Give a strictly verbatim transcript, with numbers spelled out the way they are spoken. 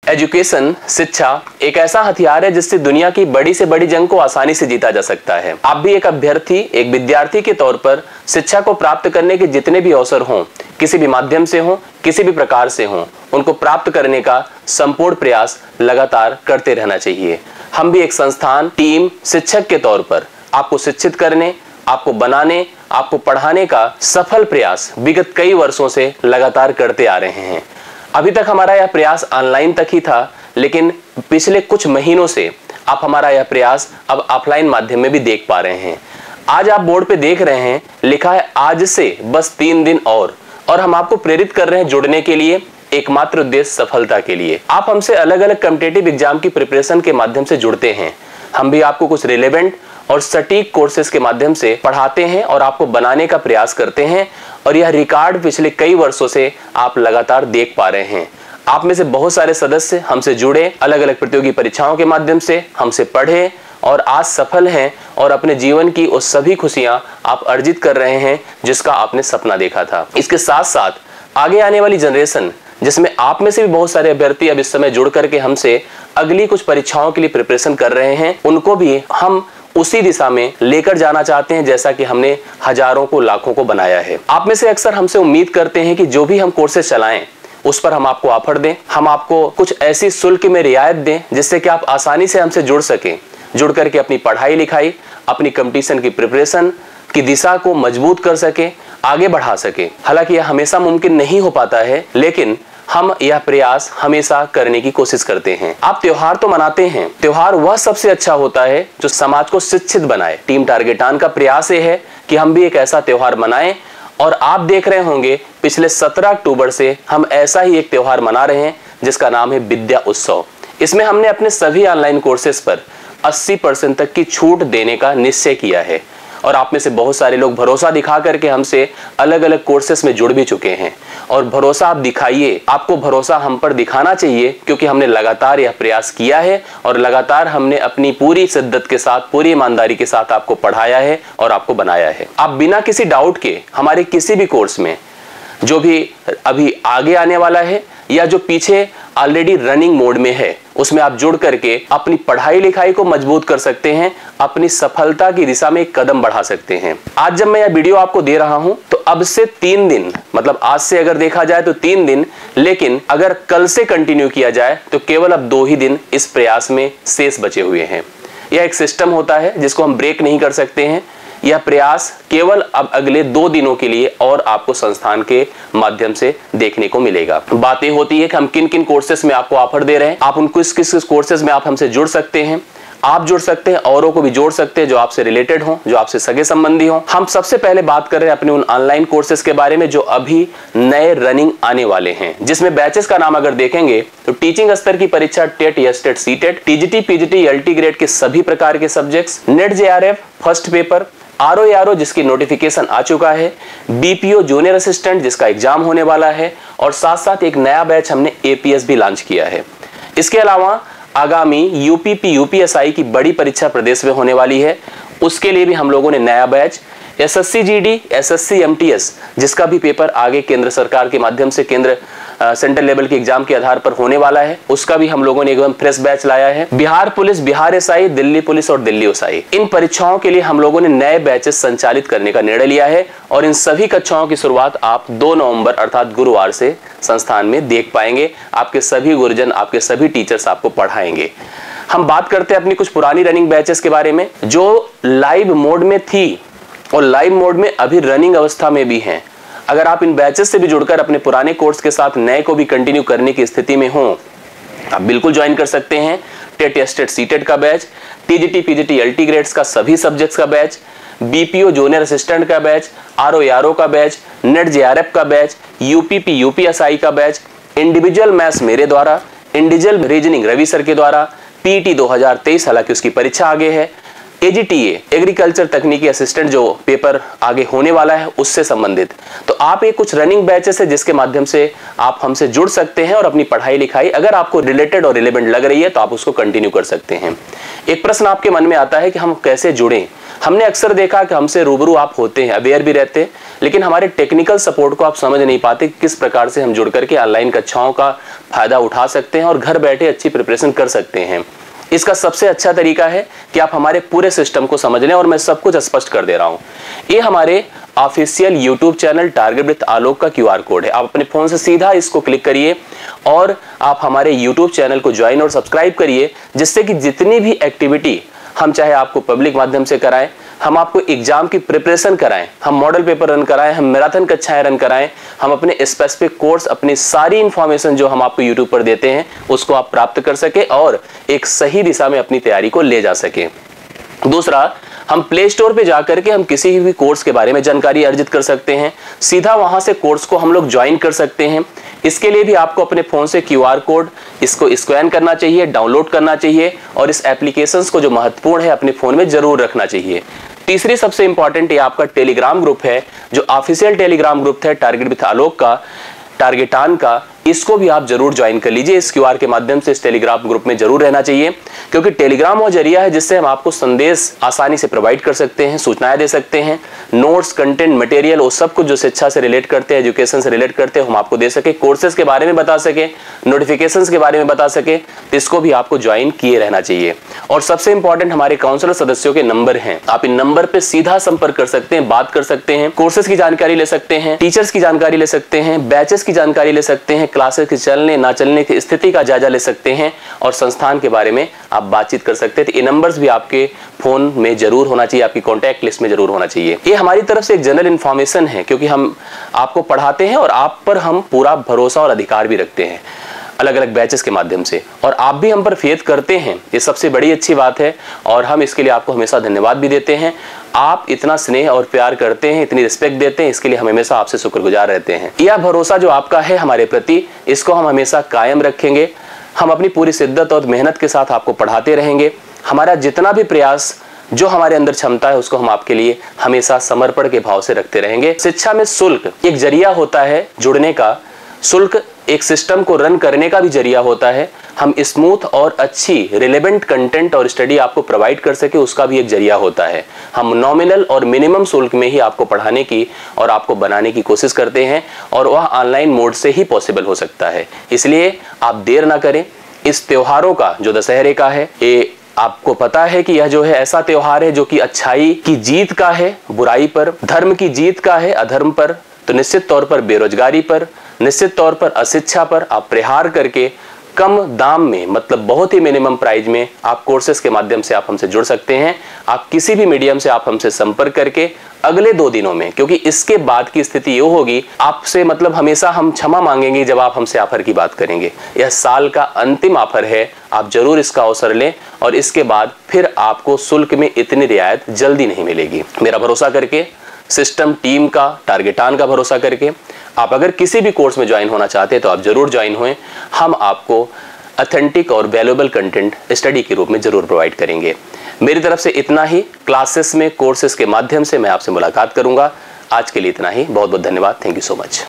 Education, शिक्षा एक ऐसा हथियार है जिससे दुनिया की बड़ी से बड़ी जंग को आसानी से जीता जा सकता है। आप भी एक अभ्यर्थी, एक विद्यार्थी के तौर पर शिक्षा को प्राप्त करने के जितने भी अवसर हों, किसी भी माध्यम से हों, किसी भी प्रकार से हों, उनको प्राप्त करने का संपूर्ण प्रयास लगातार करते रहना चाहिए। हम भी एक संस्थान, टीम, शिक्षक के तौर पर आपको शिक्षित करने, आपको बनाने, आपको पढ़ाने का सफल प्रयास विगत कई वर्षों से लगातार करते आ रहे हैं। अभी तक हमारा यह प्रयास ऑनलाइन तक ही था, लेकिन पिछले कुछ महीनों से आप हमारा यह प्रयास अब ऑफलाइन माध्यम में भी देख पा रहे हैं। आज आप बोर्ड पे देख रहे हैं, लिखा है आज से बस तीन दिन और और हम आपको प्रेरित कर रहे हैं जुड़ने के लिए, एकमात्र उद्देश्य सफलता के लिए। आप हमसे अलग अलग कॉम्पिटिटिव एग्जाम की प्रिपरेशन के माध्यम से जुड़ते हैं। हम भी आपको कुछ रिलेवेंट और सटीक कोर्सेज के माध्यम से पढ़ाते हैं और आपको बनाने का प्रयास करते हैं, और यह रिकॉर्ड पिछले कई वर्षों से आप लगातार देख पा रहे हैं। आप में से बहुत सारे सदस्य हमसे जुड़े, अलग अलग प्रतियोगी परीक्षाओं के माध्यम से हमसे पढ़े और आज सफल हैं और अपने जीवन की वो सभी खुशियां आप अर्जित कर रहे हैं जिसका आपने सपना देखा था। इसके साथ साथ आगे आने वाली जनरेशन, जिसमें आप में से भी बहुत सारे अभ्यर्थी अब इस समय जुड़ करके हमसे अगली कुछ परीक्षाओं के लिए प्रिपरेशन कर रहे हैं, उनको भी हम उसी दिशा में लेकर जाना चाहते हैं जैसा कि हमने हजारों को, लाखों को बनाया है। आप में से अक्सर हमसे उम्मीद करते हैं कि जो भी हम कोर्सेज चलाएं उस पर हम आपको ऑफर दें, हम आपको कुछ ऐसी शुल्क में रियायत दें जिससे कि आप आसानी से हमसे जुड़ सकें, जुड़ करके अपनी पढ़ाई लिखाई, अपनी कंपटीशन की प्रिपरेशन की दिशा को मजबूत कर सके, आगे बढ़ा सके। हालांकि यह हमेशा मुमकिन नहीं हो पाता है, लेकिन हम यह प्रयास हमेशा करने की कोशिश करते हैं। आप त्योहार तो मनाते हैं, त्योहार वह सबसे अच्छा होता है जो समाज को शिक्षित बनाए। टीम टारगेट ऑन का प्रयास ये है कि हम भी एक ऐसा त्योहार मनाएं, और आप देख रहे होंगे पिछले सत्रह अक्टूबर से हम ऐसा ही एक त्योहार मना रहे हैं जिसका नाम है विद्या उत्सव। इसमें हमने अपने सभी ऑनलाइन कोर्सेज पर अस्सी परसेंट तक की छूट देने का निश्चय किया है, और आप में से बहुत सारे लोग भरोसा दिखा करके हमसे अलग अलग कोर्सेज में जुड़ भी चुके हैं। और भरोसा आप दिखाइए, आपको भरोसा हम पर दिखाना चाहिए, क्योंकि हमने लगातार यह प्रयास किया है और लगातार हमने अपनी पूरी शिद्दत के साथ, पूरी ईमानदारी के साथ आपको पढ़ाया है और आपको बनाया है। आप बिना किसी डाउट के हमारे किसी भी कोर्स में, जो भी अभी आगे आने वाला है या जो पीछे ऑलरेडी रनिंग मोड में है, उसमें आप जुड़ करके अपनी पढ़ाई लिखाई को मजबूत कर सकते हैं, अपनी सफलता की दिशा में एक कदम बढ़ा सकते हैं। आज जब मैं यह वीडियो आपको दे रहा हूं तो अब से तीन दिन, मतलब आज से अगर देखा जाए तो तीन दिन, लेकिन अगर कल से कंटिन्यू किया जाए तो केवल अब दो ही दिन इस प्रयास में शेष बचे हुए हैं। यह एक सिस्टम होता है जिसको हम ब्रेक नहीं कर सकते हैं। यह प्रयास केवल अब अगले दो दिनों के लिए और आपको संस्थान के माध्यम से देखने को मिलेगा। बातें होती है कि हम किन किन कोर्सेज में आपको ऑफर दे रहे हैं, आप उन किस किस कोर्सेज में आप हमसे जुड़ सकते हैं। आप जुड़ सकते हैं, औरों को भी जोड़ सकते हैं जो आपसे रिलेटेड हो, जो आपसे सगे संबंधी हो। हम सबसे पहले बात कर रहे हैं अपने उन ऑनलाइन कोर्सेज के बारे में जो अभी नए रनिंग आने वाले हैं, जिसमें बैचेस का नाम अगर देखेंगे तो टीचिंग स्तर की परीक्षा TET, STET, CTET, TGT, PGT, LT grade के सभी प्रकार के subjects, NET JRF first paper, R O A R O जिसकी नोटिफिकेशन आ चुका है, बीपीओ जूनियर असिस्टेंट जिसका एग्जाम होने वाला है, और साथ साथ एक नया बैच हमने एपीएस भी लॉन्च किया है। इसके अलावा आगामी यूपीपी यूपीएसआई की बड़ी परीक्षा प्रदेश में होने वाली है, उसके लिए भी हम लोगों ने नया batch, SSC GD, SSC MTS जिसका भी पेपर आगे केंद्र सरकार के माध्यम से केंद्र सेंट्रल लेवल के एग्जाम के आधार पर होने वाला है, उसका भी हम लोगों ने एकदम फ्रेश बैच लाया है। Bihar police, Bihar SI, Delhi police और दिल्ली ओसाई, इन परीक्षाओं के लिए हम लोगों ने नए बैचेस संचालित करने का निर्णय लिया है, और इन सभी कक्षाओं की शुरुआत आप दो नवंबर अर्थात गुरुवार से संस्थान में देख पाएंगे। आपके सभी गुरुजन, आपके सभी टीचर्स आपको पढ़ाएंगे। हम बात करते हैं अपनी कुछ पुरानी रनिंग बैचेस के बारे में जो लाइव मोड में थी और लाइव मोड में अभी रनिंग अवस्था में भी हैं। अगर आप इन बैचेस से भी जुड़कर अपने पुराने कोर्स के साथ नए को भी कंटिन्यू करने की स्थिति में हो, आप बिल्कुल ज्वाइन कर सकते हैं। टेट, एस्टेट, सीटेट का batch, TGT, PGT, LT grades का सभी सब्जेक्ट्स का बैच, बीपीओ जूनियर असिस्टेंट का batch, R O A R O का बैच, नेट जेआरएफ का बैच, यूपीपी यूपीएसआई का बैच, इंडिविजुअल मैथ्स मेरे द्वारा, इंडिविजुअल रीजनिंग रवि सर के द्वारा, पीटी दो हज़ार तेईस हालांकि उसकी परीक्षा आगे है, एजीटीए एग्रीकल्चर तकनीकी असिस्टेंट जो पेपर आगे होने वाला है उससे संबंधित। तो आप ये कुछ रनिंग बैचेस है जिसके माध्यम से आप हमसे जुड़ सकते हैं और अपनी पढ़ाई लिखाई अगर आपको रिलेटेड और रिलेवेंट लग रही है तो आप उसको कंटिन्यू कर सकते हैं। एक प्रश्न आपके मन में आता है कि हम कैसे जुड़ें, हमने अक्सर देखा कि हमसे रूबरू आप होते हैं, अवेयर भी रहते हैं, लेकिन हमारे टेक्निकल सपोर्ट को आप समझ नहीं पाते किस प्रकार से हम जुड़ करके ऑनलाइन कक्षाओं का फायदा उठा सकते हैं और घर बैठे अच्छी प्रिपरेशन कर सकते हैं। इसका सबसे अच्छा तरीका है कि आप हमारे पूरे सिस्टम को समझ लें, और मैं सब कुछ स्पष्ट कर दे रहा हूं। ये हमारे official YouTube channel Target with Alok का क्यूआर कोड है। आप अपने फोन से सीधा इसको क्लिक करिए और आप हमारे यूट्यूब चैनल को ज्वाइन और सब्सक्राइब करिए, जिससे कि जितनी भी एक्टिविटी हम चाहे आपको पब्लिक माध्यम से कराएं, हम आपको एग्जाम की प्रिपरेशन कराएं, हम मॉडल पेपर रन कराएं, हम मैराथन कक्षाएं रन कराएं, हम अपने स्पेसिफिक कोर्स, अपनी सारी इंफॉर्मेशन जो हम आपको यूट्यूब पर देते हैं उसको आप प्राप्त कर सके और एक सही दिशा में अपनी तैयारी को ले जा सके। दूसरा, हम प्ले स्टोर पे जाकर के हम किसी भी कोर्स के बारे में जानकारी अर्जित कर सकते हैं, सीधा वहां से कोर्स को हम लोग ज्वाइन कर सकते हैं। इसके लिए भी आपको अपने फोन से क्यूआर कोड इसको स्कैन करना चाहिए, डाउनलोड करना चाहिए और इस एप्लीकेशंस को जो महत्वपूर्ण है अपने फोन में जरूर रखना चाहिए। तीसरी सबसे इंपॉर्टेंट ये आपका टेलीग्राम ग्रुप है, जो ऑफिशियल टेलीग्राम ग्रुप है टारगेट विद आलोक का, टारगेटान का, इसको भी आप जरूर ज्वाइन कर लीजिए। इस क्यूआर के माध्यम से इस टेलीग्राम ग्रुप में जरूर रहना चाहिए, क्योंकि टेलीग्राम वो जरिया है जिससे हम आपको संदेश आसानी से प्रोवाइड कर सकते हैं, सूचनाएं दे सकते हैं, नोट्स, कंटेंट, मटेरियल, वो सब कुछ जो शिक्षा से रिलेट करते हैं, एजुकेशन से रिलेट करते हैं, हम आपको दे सके, कोर्सेज के बारे में बता सके, नोटिफिकेशंस के बारे में बता सके, तो इसको भी आपको ज्वाइन किए रहना चाहिए। और सबसे इंपॉर्टेंट हमारे काउंसलर सदस्यों के नंबर हैं, आप इन नंबर पे सीधा संपर्क कर सकते हैं, बात कर सकते हैं, कोर्सेज की जानकारी ले सकते हैं, टीचर्स की जानकारी ले सकते हैं, बैचेस की जानकारी ले सकते हैं, क्लासेस की चलने ना चलने की स्थिति का जायजा ले सकते हैं और संस्थान के बारे में आप बातचीत कर सकते हैं। तो ये नंबर्स भी आपके फोन में जरूर होना चाहिए, आपकी कॉन्टैक्ट लिस्ट में जरूर होना चाहिए। ये हमारी तरफ से एक जनरल इन्फॉर्मेशन है, क्योंकि हम आपको पढ़ाते हैं और आप पर हम पूरा भरोसा और अधिकार भी रखते हैं अलग अलग बैचेस के माध्यम से, और आप भी हम पर फेथ करते हैं, ये सबसे बड़ी अच्छी बात है और हम इसके लिए आपको हमेशा धन्यवाद भी देते हैं। आप इतना स्नेह और प्यार करते हैं, इतनी रिस्पेक्ट देते हैं, इसके लिए हम हमेशा आपसे शुक्रगुजार रहते हैं। यह भरोसा जो आपका है हमारे प्रति, इसको हम हमेशा कायम रखेंगे। हम अपनी पूरी शिद्दत और मेहनत के साथ आपको पढ़ाते रहेंगे। हमारा जितना भी प्रयास, जो हमारे अंदर क्षमता है, उसको हम आपके लिए हमेशा समर्पण के भाव से रखते रहेंगे। शिक्षा में शुल्क एक जरिया होता है जुड़ने का, शुल्क एक सिस्टम को रन करने का भी जरिया होता है। हम स्मूथ और अच्छी रिलेवेंट कंटेंट और स्टडी आपको प्रोवाइड कर सके, उसका भी एक जरिया होता है। हम नॉमिनल और मिनिमम शुल्क में ही आपको पढ़ाने की और आपको बनाने की कोशिश करते हैं, और वह ऑनलाइन मोड से ही पॉसिबल हो सकता है। इसलिए आप देर ना करें। इस त्योहारों का जो दशहरे का है, ये आपको पता है कि यह जो है ऐसा त्योहार है जो कि अच्छाई की जीत का है बुराई पर, धर्म की जीत का है अधर्म पर। तो निश्चित तौर पर बेरोजगारी पर, निश्चित तौर पर अशिक्षा पर आप प्रहार करके कम दाम में, मतलब बहुत ही मिनिमम प्राइस में आप कोर्सेज के माध्यम से आप हमसे जुड़ सकते हैं। आप किसी भी मीडियम से आप हमसे संपर्क करके अगले दो दिनों में, क्योंकि इसके बाद की स्थिति ये होगी, आपसे मतलब हमेशा हम क्षमा मांगेंगे जब आप हमसे ऑफर की बात करेंगे। यह साल का अंतिम ऑफर है, आप जरूर इसका अवसर लें और इसके बाद फिर आपको शुल्क में इतनी रियायत जल्दी नहीं मिलेगी। मेरा भरोसा करके, सिस्टम टीम का, टारगेटान का भरोसा करके आप अगर किसी भी कोर्स में ज्वाइन होना चाहते हैं तो आप जरूर ज्वाइन हुए। हम आपको ऑथेंटिक और वैल्यूएबल कंटेंट स्टडी के रूप में जरूर प्रोवाइड करेंगे। मेरी तरफ से इतना ही। क्लासेस में, कोर्सेज के माध्यम से मैं आपसे मुलाकात करूंगा। आज के लिए इतना ही। बहुत बहुत धन्यवाद। Thank you so much.